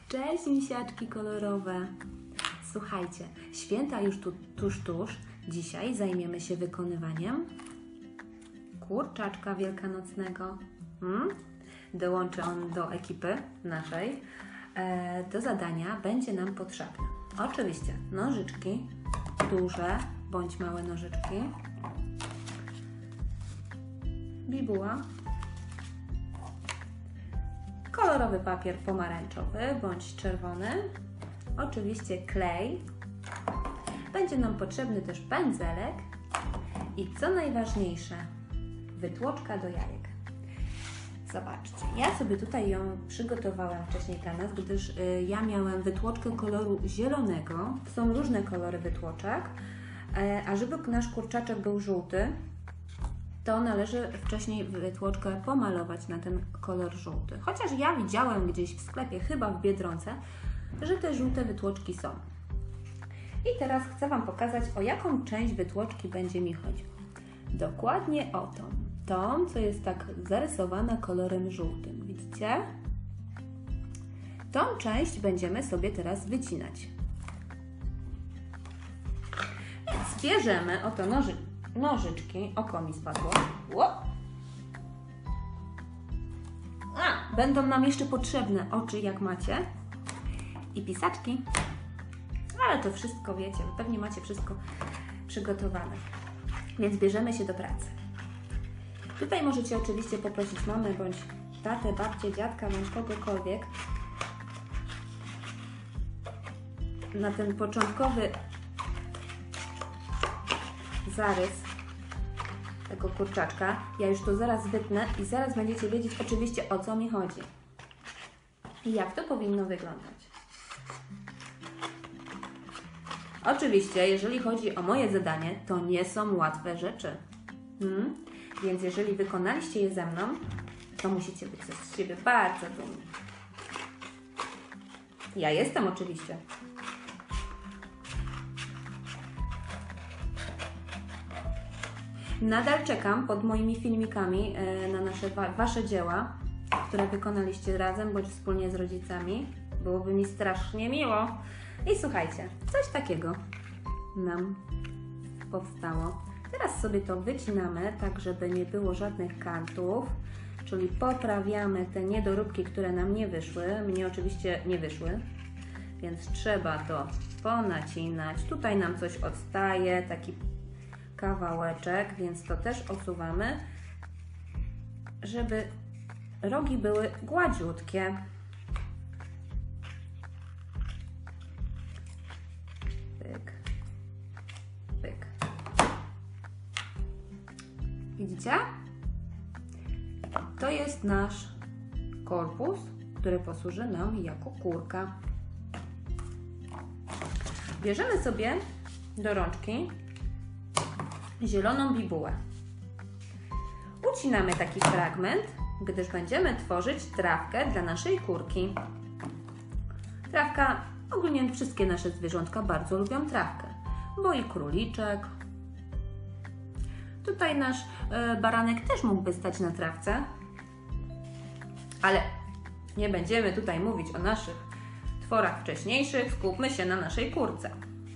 Cześć misiaczki kolorowe! Słuchajcie, święta już tuż. Dzisiaj zajmiemy się wykonywaniem kurczaczka wielkanocnego. Dołączy on do ekipy naszej. Do zadania będzie nam potrzebne oczywiście nożyczki, duże bądź małe nożyczki, bibuła, kolorowy papier pomarańczowy bądź czerwony, oczywiście klej, będzie nam potrzebny też pędzelek i co najważniejsze, wytłoczka do jajek. Zobaczcie, ja sobie tutaj ją przygotowałam wcześniej dla nas, gdyż ja miałam wytłoczkę koloru zielonego. Są różne kolory wytłoczek, a żeby nasz kurczaczek był żółty, to należy wcześniej wytłoczkę pomalować na ten kolor żółty. Chociaż ja widziałam gdzieś w sklepie, chyba w Biedronce, że te żółte wytłoczki są. I teraz chcę Wam pokazać, o jaką część wytłoczki będzie mi chodziło. Dokładnie o tą, co jest tak zarysowana kolorem żółtym. Widzicie? Tą część będziemy sobie teraz wycinać. Więc bierzemy oto nożyczki. Oko mi spadło. Będą nam jeszcze potrzebne oczy, jak macie. I pisaczki. Ale to wszystko wiecie, wy pewnie macie wszystko przygotowane. Więc bierzemy się do pracy. Tutaj możecie oczywiście poprosić mamę, bądź tatę, babcię, dziadka, bądź kogokolwiek na ten początkowy zarys tego kurczaczka. Ja już to zaraz wytnę i zaraz będziecie wiedzieć oczywiście, o co mi chodzi i jak to powinno wyglądać. Oczywiście, jeżeli chodzi o moje zadanie, to nie są łatwe rzeczy. Więc jeżeli wykonaliście je ze mną, to musicie być z siebie bardzo dumni. Ja jestem oczywiście. Nadal czekam pod moimi filmikami na Wasze dzieła, które wykonaliście razem bądź wspólnie z rodzicami. Byłoby mi strasznie miło. I słuchajcie, coś takiego nam powstało. Teraz sobie to wycinamy, tak żeby nie było żadnych kantów, czyli poprawiamy te niedoróbki, które nam nie wyszły. Mnie oczywiście nie wyszły, więc trzeba to ponacinać. Tutaj nam coś odstaje, taki kawałeczek, więc to też osuwamy, żeby rogi były gładziutkie. Pyk, pyk. Widzicie? To jest nasz korpus, który posłuży nam jako kurka. Bierzemy sobie do rączki zieloną bibułę. Ucinamy taki fragment, gdyż będziemy tworzyć trawkę dla naszej kurki. Trawka, ogólnie wszystkie nasze zwierzątka bardzo lubią trawkę, bo i króliczek. Tutaj nasz baranek też mógłby stać na trawce, ale nie będziemy tutaj mówić o naszych tworach wcześniejszych, skupmy się na naszej kurce.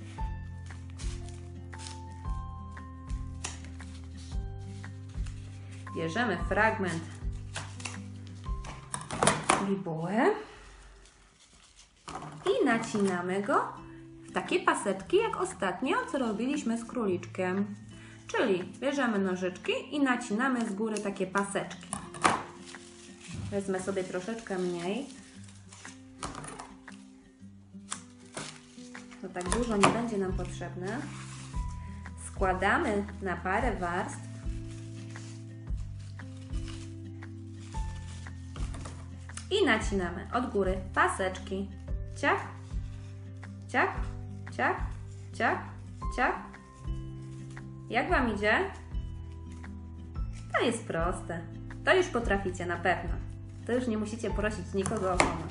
Bierzemy fragment bibuły i nacinamy go w takie paseczki, jak ostatnio, co robiliśmy z króliczkiem. Czyli bierzemy nożyczki i nacinamy z góry takie paseczki. Wezmę sobie troszeczkę mniej. To tak dużo nie będzie nam potrzebne. Składamy na parę warstw. I nacinamy od góry paseczki. Ciach, ciach, ciach, ciach, ciach. Jak Wam idzie? To jest proste. To już potraficie na pewno. To już nie musicie prosić nikogo o pomoc.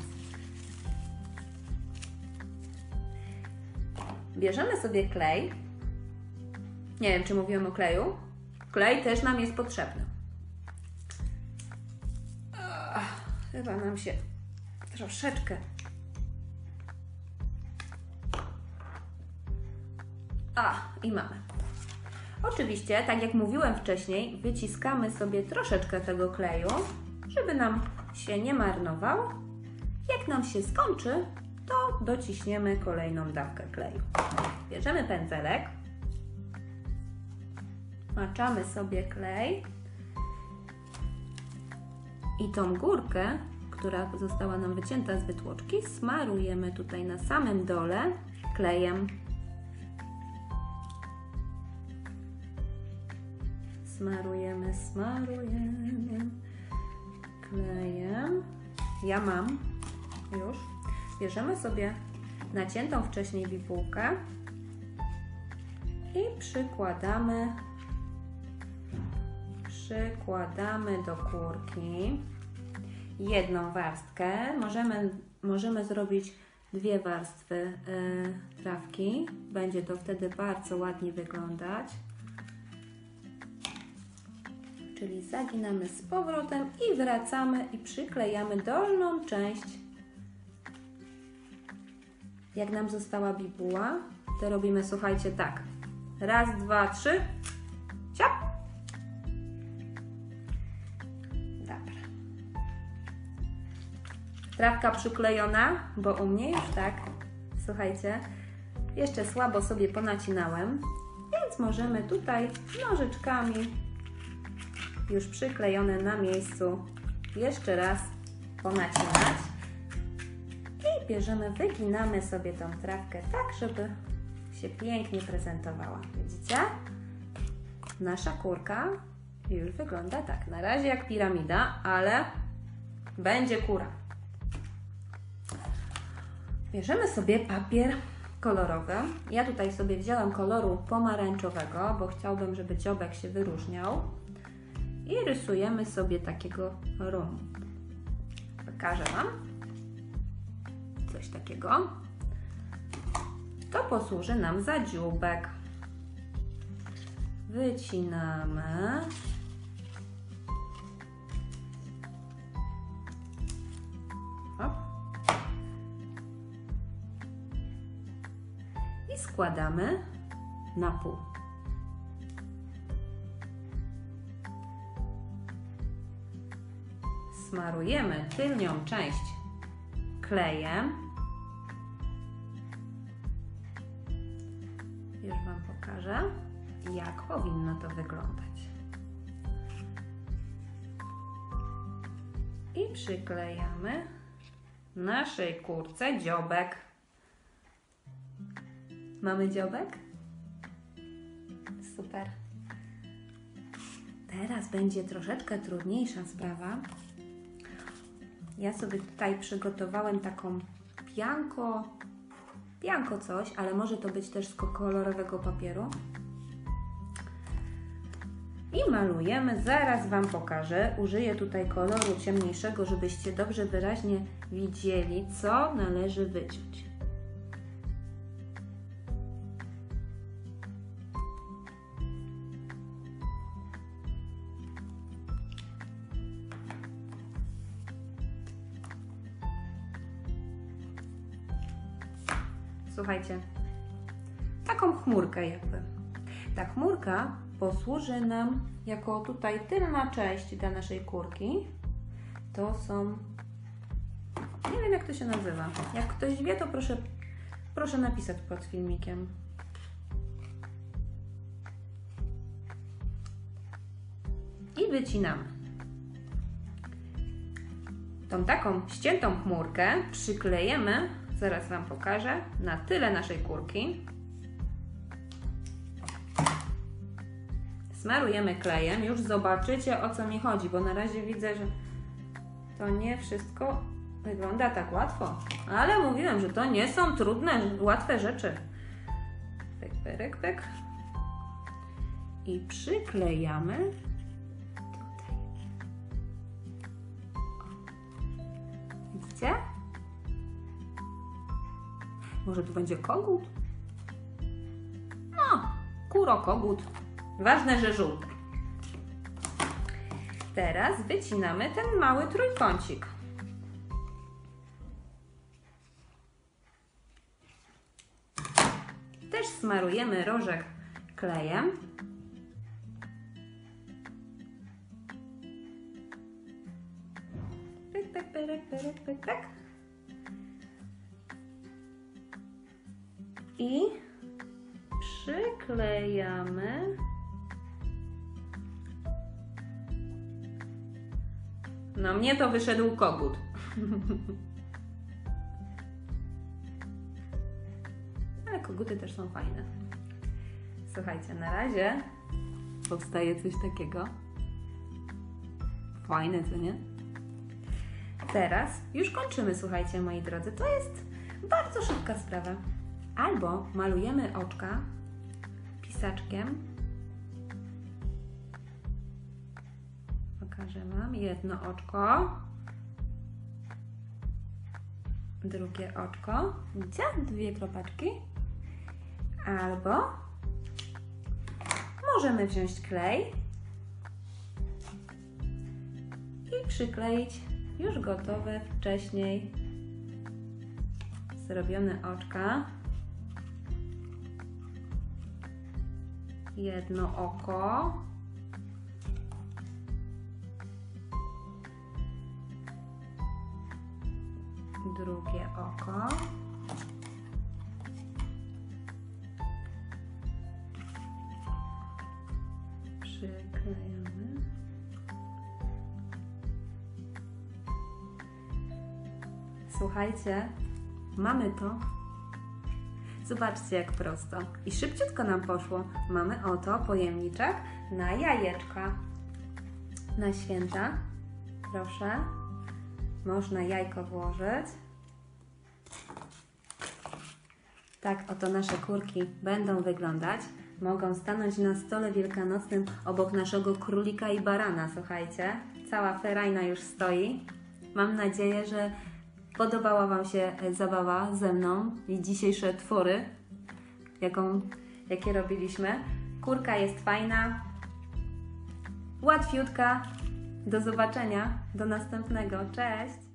Bierzemy sobie klej. Nie wiem, czy mówiłam o kleju. Klej też nam jest potrzebny. Chyba nam się troszeczkę I mamy. Oczywiście, tak jak mówiłem wcześniej, wyciskamy sobie troszeczkę tego kleju, żeby nam się nie marnował. Jak nam się skończy, to dociśniemy kolejną dawkę kleju. Bierzemy pędzelek, maczamy sobie klej i tą górkę, która została nam wycięta z wytłoczki, smarujemy tutaj na samym dole klejem. Smarujemy klejem. Ja mam już. Bierzemy sobie naciętą wcześniej bibułkę i przykładamy do kurki jedną warstkę. Możemy zrobić 2 warstwy trawki. Będzie to wtedy bardzo ładnie wyglądać. Czyli zaginamy z powrotem i wracamy i przyklejamy dolną część. Jak nam została bibuła, to robimy, słuchajcie, tak. 1, 2, 3. Ciap! Dobra. Trawka przyklejona, bo u mnie już tak, słuchajcie, jeszcze słabo sobie ponacinałem, więc możemy tutaj nożyczkami już przyklejone na miejscu jeszcze raz ponacinać i bierzemy, wyginamy sobie tą trawkę tak, żeby się pięknie prezentowała. Widzicie? Nasza kurka już wygląda tak. Na razie jak piramida, ale będzie kura. Bierzemy sobie papier kolorowy. Ja tutaj sobie wzięłam koloru pomarańczowego, bo chciałbym, żeby dziobek się wyróżniał. I rysujemy sobie takiego rum. Pokażę Wam coś takiego. To posłuży nam za dzióbek. Wycinamy. Hop. I składamy na pół. Smarujemy tylnią część klejem. Już Wam pokażę, jak powinno to wyglądać. I przyklejamy naszej kurce dziobek. Mamy dziobek? Super. Teraz będzie troszeczkę trudniejsza sprawa. Ja sobie tutaj przygotowałem taką pianko coś, ale może to być też z kolorowego papieru. I malujemy, zaraz Wam pokażę. Użyję tutaj koloru ciemniejszego, żebyście dobrze wyraźnie widzieli, co należy wyciąć. Słuchajcie, taką chmurkę jakby. Ta chmurka posłuży nam jako tutaj tylna część dla naszej kurki. To są, nie wiem jak to się nazywa. Jak ktoś wie, to proszę napisać pod filmikiem. I wycinamy. Tą taką ściętą chmurkę przyklejemy, zaraz Wam pokażę, na tyle naszej kurki. Smarujemy klejem. Już zobaczycie, o co mi chodzi, bo na razie widzę, że to nie wszystko wygląda tak łatwo. Ale mówiłem, że to nie są trudne, łatwe rzeczy. Pyk, pyk, pyk. I przyklejamy tutaj. Widzicie? Może tu będzie kogut? No, kuro-kogut. Ważne, że żółty. Teraz wycinamy ten mały trójkącik. też smarujemy rożek klejem. Pyk, pyk, pyk, pyk, pyk, pyk. I przyklejamy no mnie to wyszedł kogut. Ale koguty też są fajne. Słuchajcie, na razie powstaje coś takiego. Fajne, co nie? Teraz już kończymy, słuchajcie, moi drodzy. To jest bardzo szybka sprawa. Albo malujemy oczka pisaczkiem. Pokażę Wam jedno oczko, drugie oczko, widzicie? 2 kropeczki. Albo możemy wziąć klej i przykleić już gotowe wcześniej zrobione oczka. Jedno oko. Drugie oko. Przyklejamy. Słuchajcie, mamy to. Zobaczcie, jak prosto. I szybciutko nam poszło. Mamy oto pojemniczek na jajeczka. Na święta. Proszę. Można jajko włożyć. Tak oto nasze kurki będą wyglądać. Mogą stanąć na stole wielkanocnym obok naszego królika i barana, słuchajcie. Cała ferajna już stoi. Mam nadzieję, że podobała Wam się zabawa ze mną i dzisiejsze twory, jakie robiliśmy. Kurka jest fajna, łatwiutka. Do zobaczenia, do następnego. Cześć!